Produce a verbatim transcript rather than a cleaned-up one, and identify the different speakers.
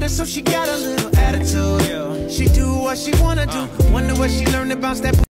Speaker 1: her, so she got a little attitude. She do what she wanna do. Wonder what she learned about that.